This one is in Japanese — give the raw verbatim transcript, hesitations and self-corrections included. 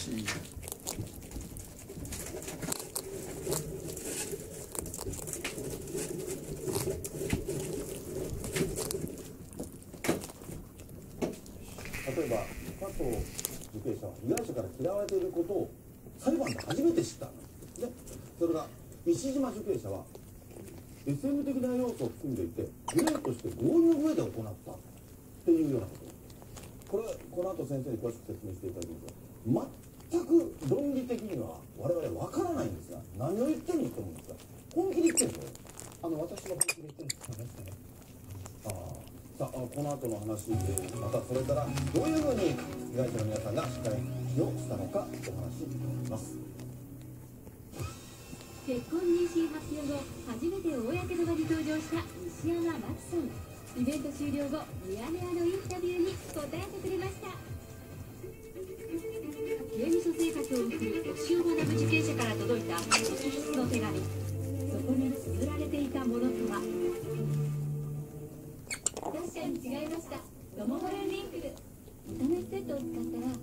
しい。 例えば加藤受刑者は被害者から嫌われていることを裁判で初めて知ったんですね。それが石島受刑者は エスエム 的な要素を含んでいてグレーとして合意の上で行ったっていうようなこと、これこの後先生に詳しく説明していただきますが、全く論理的には我々わからないんですが、何を言ってるのと思うんですが、本気で言ってるんですよ。あの私は本気で言ってるんですかね。ああ、さあこの後の話、えー、またそれからどういうふうに被害者の皆さんが司会をしたのかお話しいただきます。 結婚妊娠発表後初めて公の場に登場した西山真紀さん。イベント終了後ミヤネ屋のインタビューに答えてくれました。刑務所生活を送る吉尾学受刑者から届いた直筆の手紙。そこに綴られていたものとは。確かに違いました。ロモホレンリンクル。インターネットセットを使ったら